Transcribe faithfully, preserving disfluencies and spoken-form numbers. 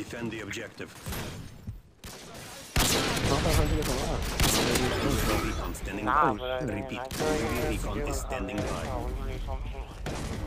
Defend the objective. Recon standing by. Repeat. Recon is standing by.